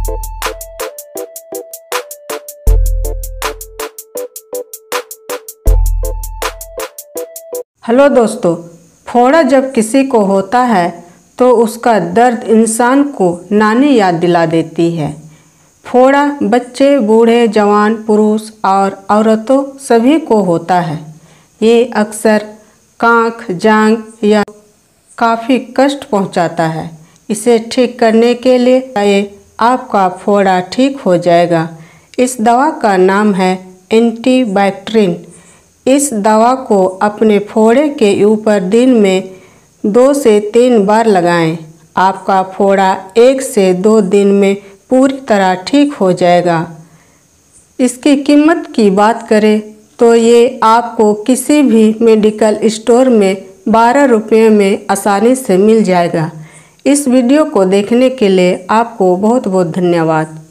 Hello दोस्तों, फोड़ा जब किसी को होता है तो उसका दर्द इंसान को नानी याद दिला देती है। फोड़ा बच्चे, बूढ़े, जवान, पुरुष और औरतों सभी को होता है। ये अक्सर कांख, जांघ या काफ़ी कष्ट पहुंचाता है। इसे ठीक करने के लिए आपका फोड़ा ठीक हो जाएगा। इस दवा का नाम है एंटीबैक्टीरिन। इस दवा को अपने फोड़े के ऊपर दिन में 2 से 3 बार लगाएं। आपका फोड़ा 1 से 2 दिन में पूरी तरह ठीक हो जाएगा। इसकी कीमत की बात करें तो ये आपको किसी भी मेडिकल स्टोर में 12 रुपये में आसानी से मिल जाएगा। इस वीडियो को देखने के लिए आपको बहुत बहुत धन्यवाद।